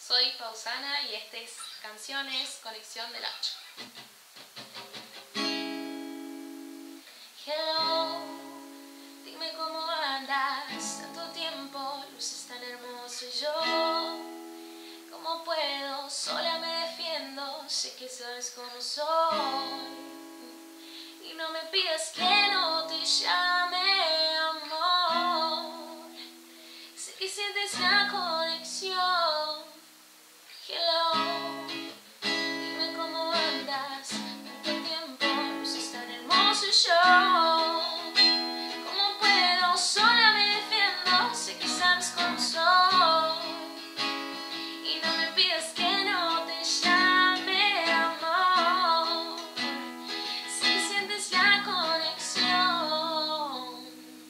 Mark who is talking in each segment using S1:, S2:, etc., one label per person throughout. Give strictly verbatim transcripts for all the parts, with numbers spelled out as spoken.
S1: Soy Pausana y esta es Canciones Conexión del ocho. Hello, dime cómo andas, tanto tiempo, luces tan hermoso y yo. ¿Cómo puedo? Sola me defiendo, sé que sabes cómo soy. Y no me pidas que no te llame amor, sé que sientes la conexión. Hello, dime cómo andas, tanto tiempo, luces tan hermoso y yo. ¿Cómo puedo? Sola me defiendo, sé que sabes cómo soy. Y no me pidas que no te llame amor, si sientes la conexión.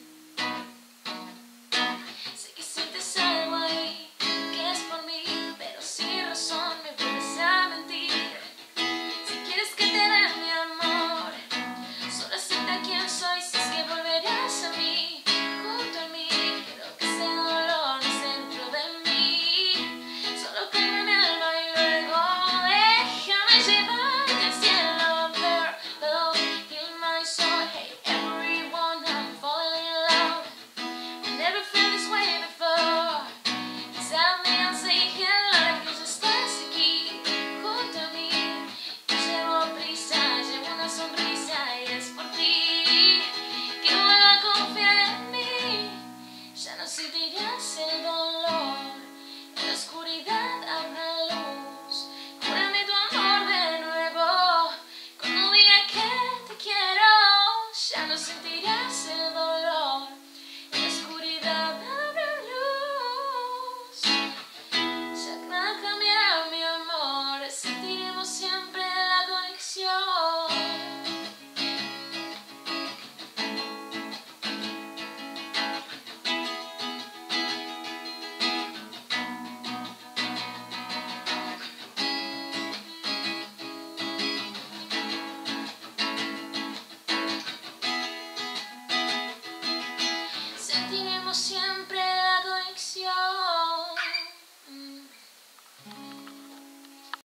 S1: Sé que sientes algo ahí, que es por mí, pero sin razón me vuelves a mentir. Si quieres que te dé mi amor, solo acepta quién soy, si es que volverás a mí, junto a mí. Quiero que ese dolor no esté dentro de mí, solo calma mi alma y luego déjame llevarte al cielo. Girl, hello, heal my soul, hey everyone, I'm falling in love. I never felt this way before. Tell me I'll say hello, que ya estás aquí, junto a mí. Yo llevo prisa, llevo una sonrisa y es por ti que vuelva a confiar en mí. Ya no sentirás el dolor, en la oscuridad habrá luz. Júrame tu amor de nuevo, cuando diga que te quiero. Ya no sentirás el dolor, en la oscuridad habrá luz. Ya nada cambiará mi amor, sentiremos siempre la conexión. Sentiremos siempre la conexión.